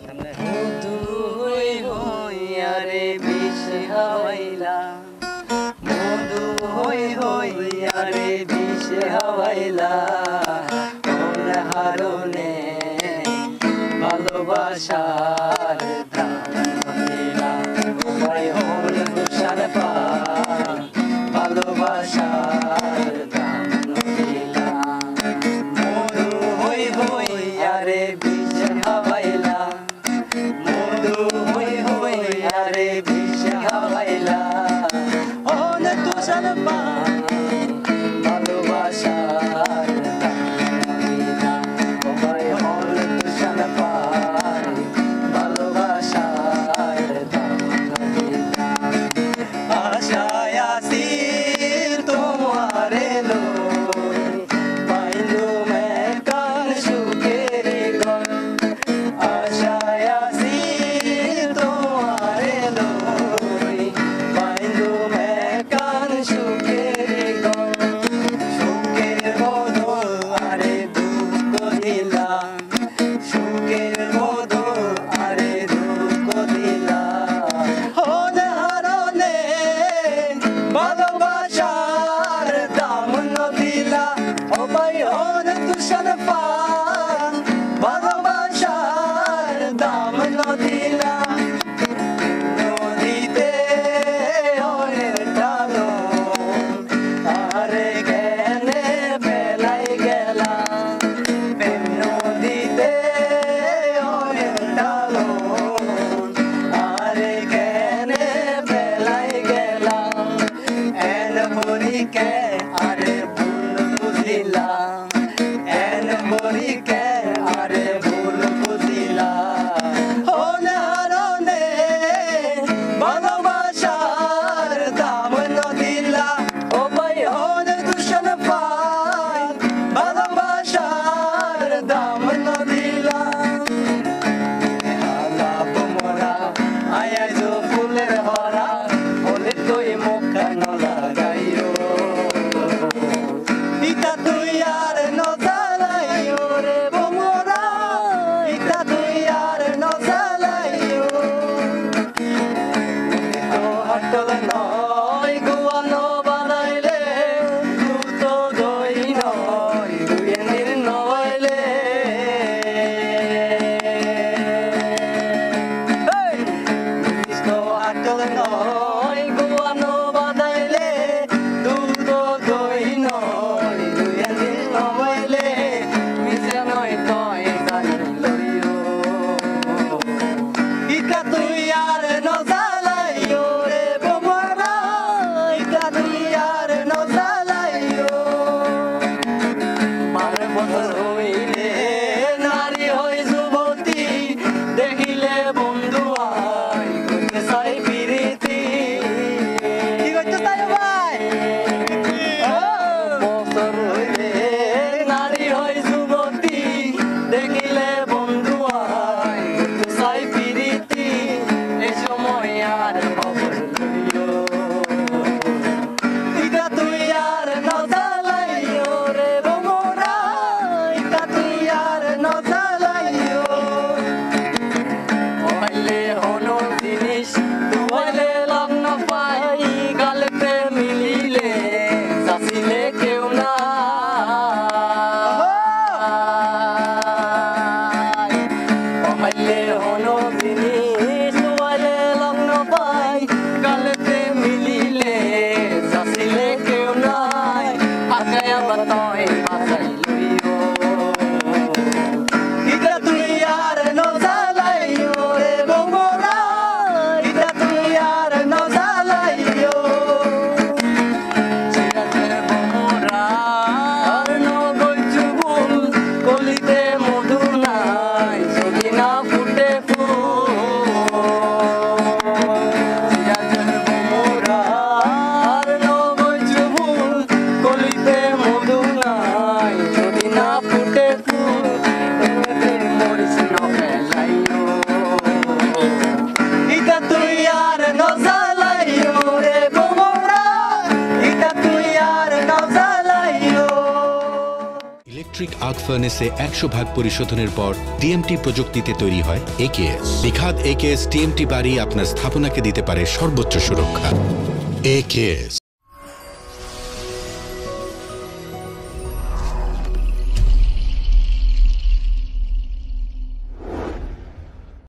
মধু হই হইয়ারে বিষ হাওয়াইলা, মধু হই হইয়ারে বিষ হাওয়াইলা, কোন হারণে ভালোবাসার দাম দিলা, ভাই হল তুষার পান ভালোবাসার দাম দিলা। মধু হই হইয়ারে বিষ হাওয়াইলা, মধু হই হইয়ারে বিষ হাওয়াইলা, হল তুষার পান ভালোবাসার দাম দিলা, ভাই হল তুষার পান ভালোবাসার দাম দিলা। আশায় আসিল তোমারে লই, পাইলু মেকান সুখের গন, আশায় আসিল তোমারে লই, পাইলু মেকান সুখের গন, সুখের বদল আরে দুঃখ দিলা, সুখের বদল আরে দুঃখ দিলা, হল হারণে ভালোবাসার দাম দিলা, ও ভাই হল তুষার পান ভালোবাসার দাম দিলা। নদীতে হরের টানো আরে কেনে বেলাই গেলা, নদীতে হরের টানো আরে কেনে বেলাই গেলা, এন বরিকে আরে ভুল বুঝিলা, এন বরিকে আরে ভুল বুঝিলা, হল হারণে ভালোবাসার দাম দিলা, ও ভাই হল তুষার পান ভালোবাসার দাম দিলা। আলাপ মোরা আয়াজ ফুলের হরা, হলে তুই মুখ লাগাইও, ইতা তুই আর নজালাইও রে বোমরা, ইতা তুই আর নজালাইও, তো হাটল নয় গুয়ানো বানাইলে, দুধ দই নয় দুয়ের নইলে, তো হাটল নয় গুয়ানো বানাইলে, দুধ দই নয় দুয়ের নইলে, মিশে নয় তয় গাড়ি লইও, ইতা তুই আর নজালাইও রে বোমরা, ইতা তুই আর নজালাইও। মার বদল হইলে নারী হই যুবতী, দেখিলে বন্ধু আই কইতে চাই প্রীতি, কি কইতে চাই ভাই? বছর হইলে নারী হই যুবতী, দেখিলে বন্ধু আই কইতে চাই প্রীতি, এই সময় আর খবর লইও, ইতা তুই আর নজালাইও রে বোমরা, ইতা তুই আর নজালাইও। হইলে হলো জিনিস দুয়াইলে লাভ না পাই, গালেতে মিলিলে চাচিলে কেউ নাই, হইলে হলো জিনিস দুয়াইলে লাভ না পাই, গালেতে মিলিলে চাচিলে কেউ নাই, আগায় আবার তয় বাঁচাই লইও, ইতা তুই আর নজালাইও রে বোমরা, ইতা তুই আর নজালাইও। চিরাতে বোমরা আর নগৈছু ভুল, কলিতে মধু নাই যদি না ফুটে ফার্নেসে 100% পরিশোধনের পর টিএমটি প্রযুক্তিতে তৈরি হয় একেএস। নিখাদ একেএস টিএমটি বাড়ি আপনার স্থাপনাকে দিতে পারে সর্বোচ্চ সুরক্ষা। একেএস।